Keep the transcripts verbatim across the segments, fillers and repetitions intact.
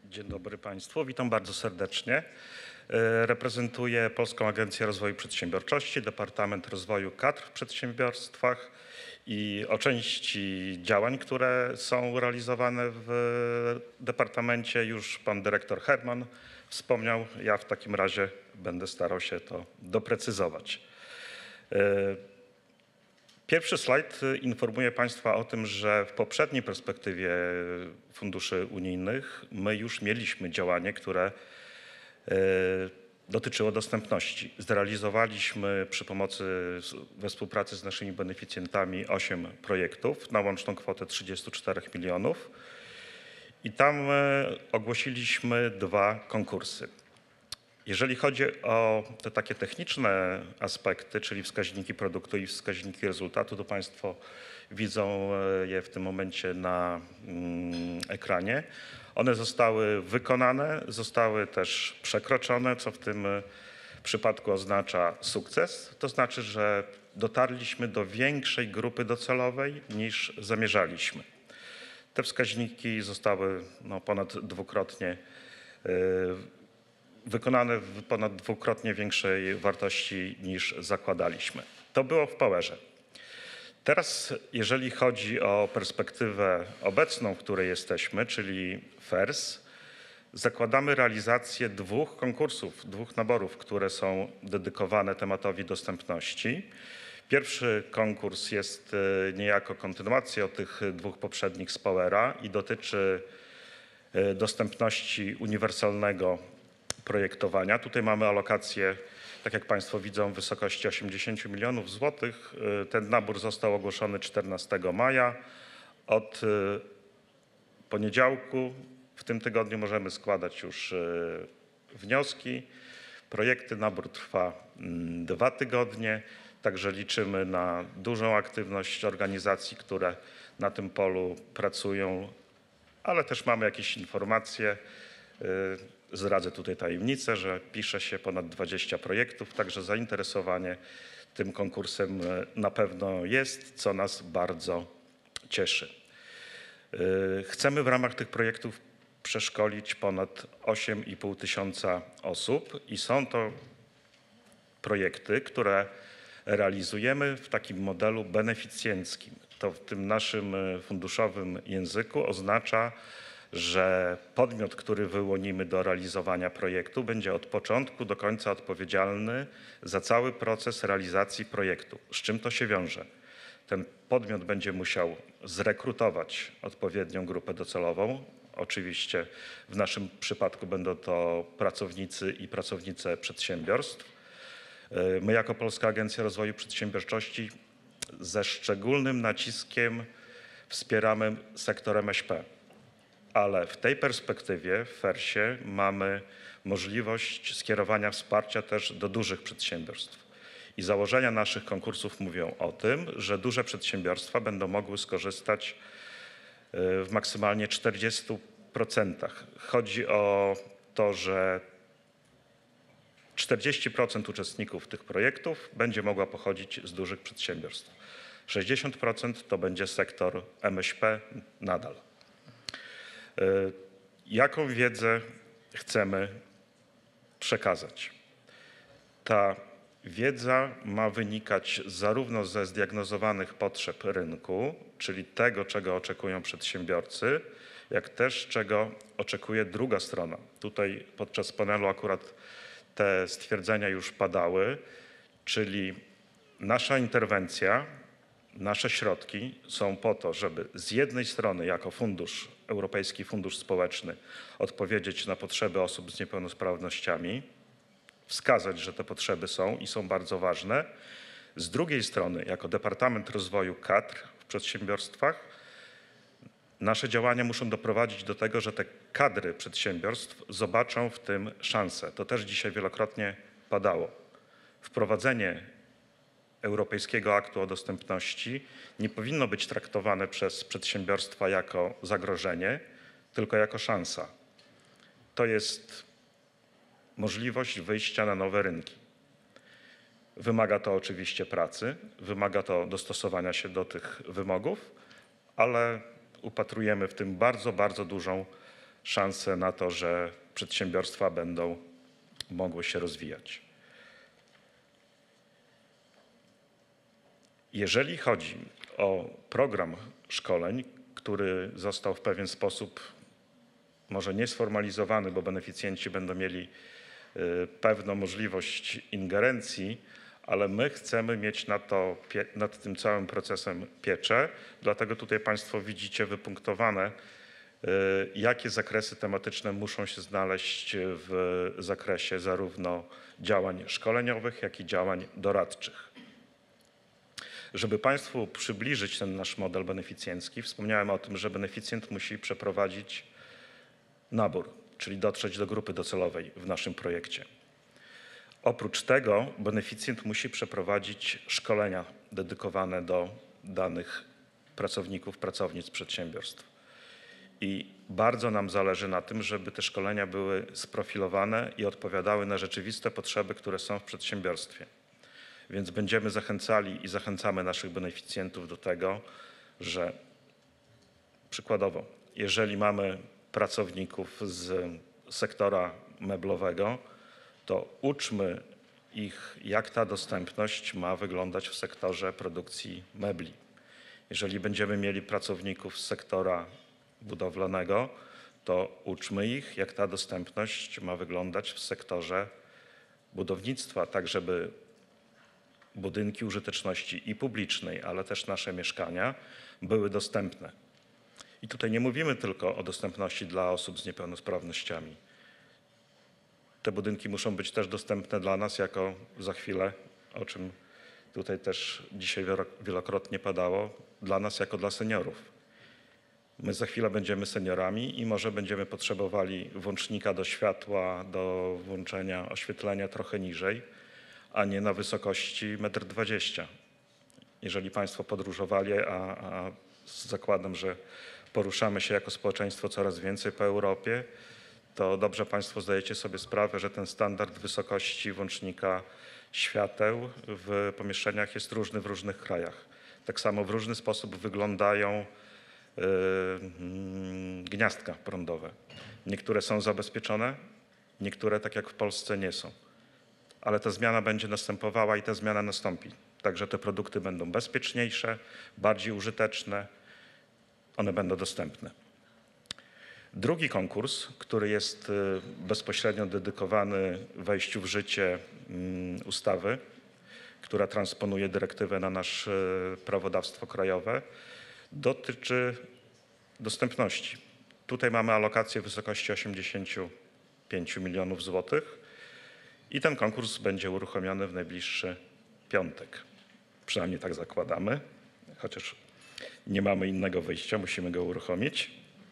Dzień dobry Państwu, witam bardzo serdecznie. Reprezentuję Polską Agencję Rozwoju Przedsiębiorczości, Departament Rozwoju Kadr w Przedsiębiorstwach i o części działań, które są realizowane w Departamencie już pan dyrektor Herman wspomniał. Ja w takim razie będę starał się to doprecyzować. Pierwszy slajd informuje Państwa o tym, że w poprzedniej perspektywie funduszy unijnych my już mieliśmy działanie, które dotyczyło dostępności. Zrealizowaliśmy przy pomocy, we współpracy z naszymi beneficjentami osiem projektów na łączną kwotę trzydziestu czterech milionów i tam ogłosiliśmy dwa konkursy. Jeżeli chodzi o te takie techniczne aspekty, czyli wskaźniki produktu i wskaźniki rezultatu, to Państwo widzą je w tym momencie na ekranie. One zostały wykonane, zostały też przekroczone, co w tym przypadku oznacza sukces. To znaczy, że dotarliśmy do większej grupy docelowej niż zamierzaliśmy. Te wskaźniki zostały no, ponad dwukrotnie wykonane w ponad dwukrotnie większej wartości niż zakładaliśmy. To było w Powerze. Teraz, jeżeli chodzi o perspektywę obecną, w której jesteśmy, czyli F E R S, zakładamy realizację dwóch konkursów, dwóch naborów, które są dedykowane tematowi dostępności. Pierwszy konkurs jest niejako kontynuacją tych dwóch poprzednich z Powera i dotyczy dostępności uniwersalnego projektowania. Tutaj mamy alokację, tak jak Państwo widzą, w wysokości osiemdziesięciu milionów złotych. Ten nabór został ogłoszony czternastego maja. Od poniedziałku w tym tygodniu możemy składać już wnioski. Projekty, nabór trwa dwa tygodnie, także liczymy na dużą aktywność organizacji, które na tym polu pracują, ale też mamy jakieś informacje. Zdradzę tutaj tajemnicę, że pisze się ponad dwadzieścia projektów, także zainteresowanie tym konkursem na pewno jest, co nas bardzo cieszy. Chcemy w ramach tych projektów przeszkolić ponad osiem i pół tysiąca osób i są to projekty, które realizujemy w takim modelu beneficjenckim. To w tym naszym funduszowym języku oznacza, że podmiot, który wyłonimy do realizowania projektu, będzie od początku do końca odpowiedzialny za cały proces realizacji projektu. Z czym to się wiąże? Ten podmiot będzie musiał zrekrutować odpowiednią grupę docelową. Oczywiście w naszym przypadku będą to pracownicy i pracownice przedsiębiorstw. My jako Polska Agencja Rozwoju Przedsiębiorczości ze szczególnym naciskiem wspieramy sektor M S P. Ale w tej perspektywie w F E R S ie mamy możliwość skierowania wsparcia też do dużych przedsiębiorstw. I założenia naszych konkursów mówią o tym, że duże przedsiębiorstwa będą mogły skorzystać w maksymalnie czterdziestu procentach. Chodzi o to, że czterdzieści procent uczestników tych projektów będzie mogła pochodzić z dużych przedsiębiorstw. sześćdziesiąt procent to będzie sektor M S P nadal. Jaką wiedzę chcemy przekazać? Ta wiedza ma wynikać zarówno ze zdiagnozowanych potrzeb rynku, czyli tego, czego oczekują przedsiębiorcy, jak też czego oczekuje druga strona. Tutaj podczas panelu akurat te stwierdzenia już padały, czyli nasza interwencja, nasze środki są po to, żeby z jednej strony jako fundusz, Europejski Fundusz Społeczny odpowiedzieć na potrzeby osób z niepełnosprawnościami, wskazać, że te potrzeby są i są bardzo ważne. Z drugiej strony jako Departament Rozwoju Kadr w przedsiębiorstwach nasze działania muszą doprowadzić do tego, że te kadry przedsiębiorstw zobaczą w tym szansę. To też dzisiaj wielokrotnie padało. Wprowadzenie Europejskiego Aktu o Dostępności nie powinno być traktowane przez przedsiębiorstwa jako zagrożenie, tylko jako szansa. To jest możliwość wyjścia na nowe rynki. Wymaga to oczywiście pracy, wymaga to dostosowania się do tych wymogów, ale upatrujemy w tym bardzo, bardzo dużą szanse na to, że przedsiębiorstwa będą mogły się rozwijać. Jeżeli chodzi o program szkoleń, który został w pewien sposób może nie sformalizowany, bo beneficjenci będą mieli pewną możliwość ingerencji, ale my chcemy mieć na to, nad tym całym procesem pieczę, dlatego tutaj Państwo widzicie wypunktowane, jakie zakresy tematyczne muszą się znaleźć w zakresie zarówno działań szkoleniowych, jak i działań doradczych. Żeby Państwu przybliżyć ten nasz model beneficjencki, wspomniałem o tym, że beneficjent musi przeprowadzić nabór, czyli dotrzeć do grupy docelowej w naszym projekcie. Oprócz tego beneficjent musi przeprowadzić szkolenia dedykowane do danych pracowników, pracownic przedsiębiorstw. I bardzo nam zależy na tym, żeby te szkolenia były sprofilowane i odpowiadały na rzeczywiste potrzeby, które są w przedsiębiorstwie. Więc będziemy zachęcali i zachęcamy naszych beneficjentów do tego, że przykładowo, jeżeli mamy pracowników z sektora meblowego, to uczmy ich, jak ta dostępność ma wyglądać w sektorze produkcji mebli. Jeżeli będziemy mieli pracowników z sektora budowlanego, to uczmy ich, jak ta dostępność ma wyglądać w sektorze budownictwa, tak żeby budynki użyteczności i publicznej, ale też nasze mieszkania były dostępne. I tutaj nie mówimy tylko o dostępności dla osób z niepełnosprawnościami. Te budynki muszą być też dostępne dla nas jako za chwilę, o czym tutaj też dzisiaj wielokrotnie padało, dla nas jako dla seniorów. My za chwilę będziemy seniorami i może będziemy potrzebowali włącznika do światła, do włączenia oświetlenia trochę niżej, a nie na wysokości metr dwadzieścia. Jeżeli Państwo podróżowali, a, a zakładam, że poruszamy się jako społeczeństwo coraz więcej po Europie, to dobrze Państwo zdajecie sobie sprawę, że ten standard wysokości włącznika świateł w pomieszczeniach jest różny w różnych krajach. Tak samo w różny sposób wyglądają yy, gniazdka prądowe. Niektóre są zabezpieczone, niektóre, tak jak w Polsce, nie są. Ale ta zmiana będzie następowała i ta zmiana nastąpi. Także te produkty będą bezpieczniejsze, bardziej użyteczne, one będą dostępne. Drugi konkurs, który jest bezpośrednio dedykowany wejściu w życie ustawy, która transponuje dyrektywę na nasze prawodawstwo krajowe, dotyczy dostępności. Tutaj mamy alokację w wysokości osiemdziesiąt pięć milionów złotych i ten konkurs będzie uruchomiony w najbliższy piątek. Przynajmniej tak zakładamy, chociaż nie mamy innego wyjścia, musimy go uruchomić.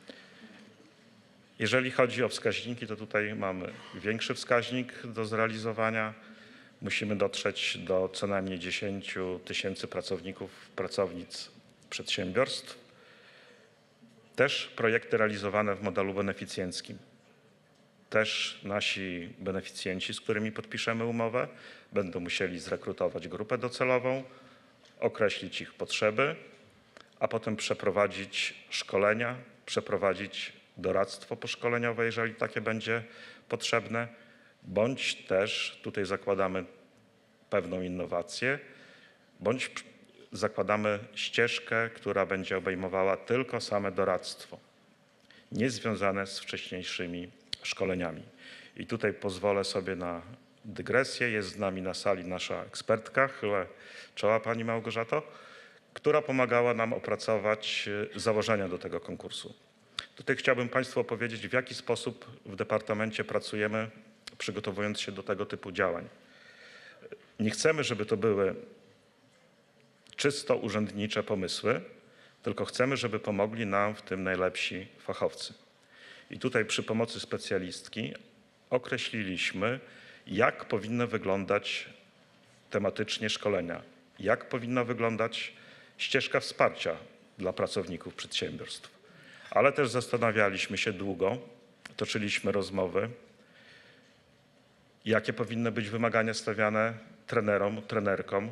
Jeżeli chodzi o wskaźniki, to tutaj mamy większy wskaźnik do zrealizowania. Musimy dotrzeć do co najmniej dziesięć tysięcy pracowników, pracownic przedsiębiorstw. Też projekty realizowane w modelu beneficjenckim. Też nasi beneficjenci, z którymi podpiszemy umowę, będą musieli zrekrutować grupę docelową, określić ich potrzeby, a potem przeprowadzić szkolenia, przeprowadzić doradztwo poszkoleniowe, jeżeli takie będzie potrzebne, bądź też, tutaj zakładamy pewną innowację, bądź zakładamy ścieżkę, która będzie obejmowała tylko same doradztwo, niezwiązane z wcześniejszymi szkoleniami. I tutaj pozwolę sobie na dygresję. Jest z nami na sali nasza ekspertka, chylę czoła Pani Małgorzato, która pomagała nam opracować założenia do tego konkursu. Tutaj chciałbym Państwu opowiedzieć, w jaki sposób w departamencie pracujemy, przygotowując się do tego typu działań. Nie chcemy, żeby to były czysto urzędnicze pomysły, tylko chcemy, żeby pomogli nam w tym najlepsi fachowcy. I tutaj przy pomocy specjalistki określiliśmy, jak powinny wyglądać tematycznie szkolenia, jak powinna wyglądać ścieżka wsparcia dla pracowników przedsiębiorstw. Ale też zastanawialiśmy się długo, toczyliśmy rozmowy, jakie powinny być wymagania stawiane trenerom, trenerkom,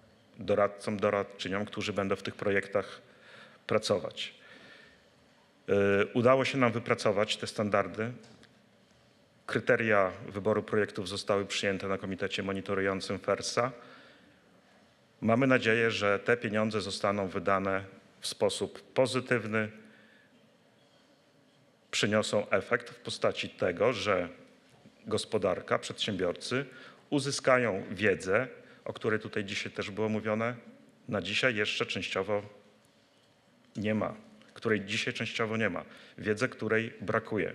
doradcom, doradczyniom, którzy będą w tych projektach pracować. Udało się nam wypracować te standardy. Kryteria wyboru projektów zostały przyjęte na komitecie monitorującym fersa. Mamy nadzieję, że te pieniądze zostaną wydane w sposób pozytywny, przyniosą efekt w postaci tego, że gospodarka, przedsiębiorcy uzyskają wiedzę, o której tutaj dzisiaj też było mówione, na dzisiaj jeszcze częściowo nie ma, której dzisiaj częściowo nie ma, wiedzę, której brakuje.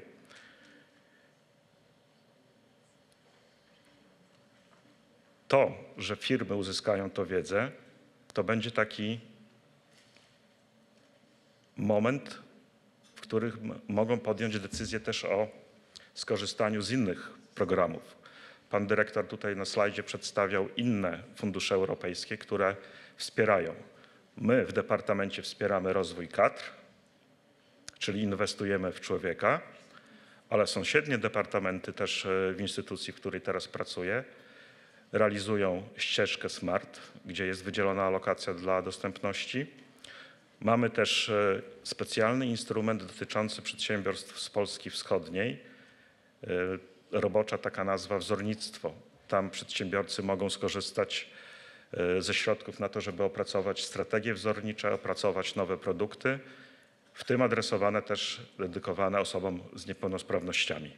To, że firmy uzyskają tę wiedzę, to będzie taki moment, w których mogą podjąć decyzję też o skorzystaniu z innych programów. Pan dyrektor tutaj na slajdzie przedstawiał inne fundusze europejskie, które wspierają. My w departamencie wspieramy rozwój kadr, czyli inwestujemy w człowieka, ale sąsiednie departamenty też w instytucji, w której teraz pracuję, realizują ścieżkę SMART, gdzie jest wydzielona alokacja dla dostępności. Mamy też specjalny instrument dotyczący przedsiębiorstw z Polski Wschodniej. Robocza taka nazwa wzornictwo. Tam przedsiębiorcy mogą skorzystać ze środków na to, żeby opracować strategie wzornicze, opracować nowe produkty, w tym adresowane też, dedykowane osobom z niepełnosprawnościami.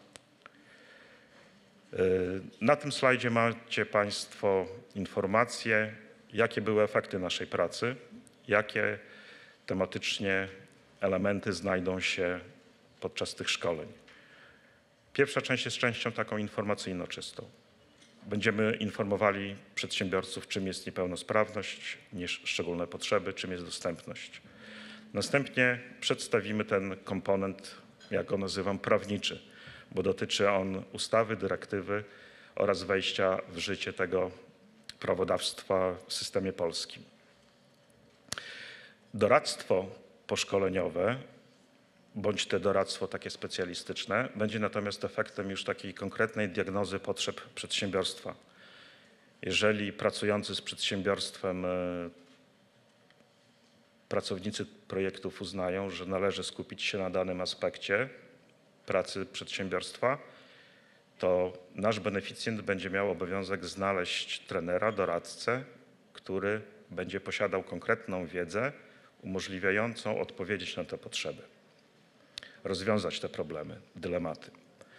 Na tym slajdzie macie Państwo informacje, jakie były efekty naszej pracy, jakie tematycznie elementy znajdą się podczas tych szkoleń. Pierwsza część jest częścią taką informacyjną czystą. Będziemy informowali przedsiębiorców, czym jest niepełnosprawność, szczególne potrzeby, czym jest dostępność. Następnie przedstawimy ten komponent, jak go nazywam, prawniczy, bo dotyczy on ustawy, dyrektywy oraz wejścia w życie tego prawodawstwa w systemie polskim. Doradztwo poszkoleniowe, bądź te doradztwo takie specjalistyczne, będzie natomiast efektem już takiej konkretnej diagnozy potrzeb przedsiębiorstwa. Jeżeli pracujący z przedsiębiorstwem pracownicy projektów uznają, że należy skupić się na danym aspekcie pracy przedsiębiorstwa, to nasz beneficjent będzie miał obowiązek znaleźć trenera, doradcę, który będzie posiadał konkretną wiedzę umożliwiającą odpowiedzieć na te potrzeby, rozwiązać te problemy, dylematy.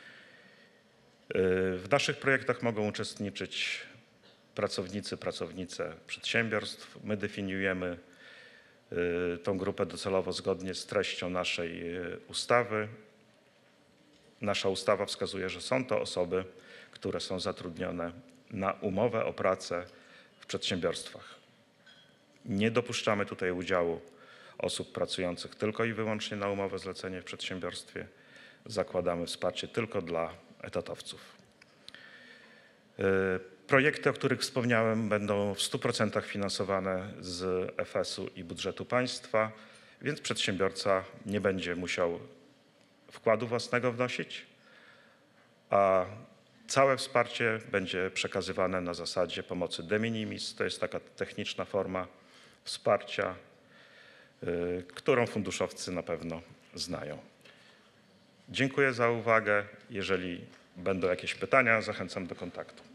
W naszych projektach mogą uczestniczyć pracownicy, pracownice przedsiębiorstw. My definiujemy tą grupę docelowo zgodnie z treścią naszej ustawy. Nasza ustawa wskazuje, że są to osoby, które są zatrudnione na umowę o pracę w przedsiębiorstwach. Nie dopuszczamy tutaj udziału osób pracujących tylko i wyłącznie na umowę zlecenie w przedsiębiorstwie. Zakładamy wsparcie tylko dla etatowców. Projekty, o których wspomniałem, będą w stu procentach finansowane z F S u i budżetu państwa, więc przedsiębiorca nie będzie musiał wkładu własnego wnosić, a całe wsparcie będzie przekazywane na zasadzie pomocy de minimis. To jest taka techniczna forma wsparcia, yy, którą funduszowcy na pewno znają. Dziękuję za uwagę. Jeżeli będą jakieś pytania, zachęcam do kontaktu.